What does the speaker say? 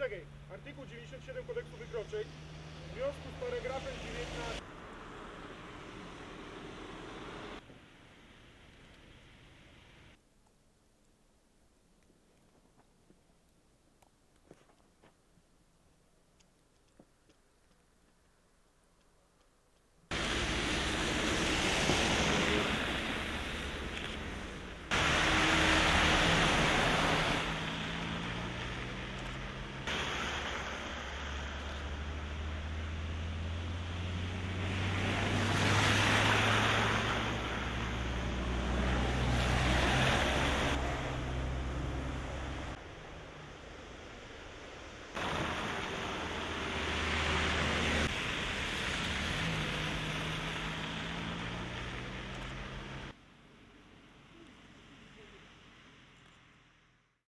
Poczekaj, artykuł 97 kodeksu wykroczeń w związku z paragrafem 19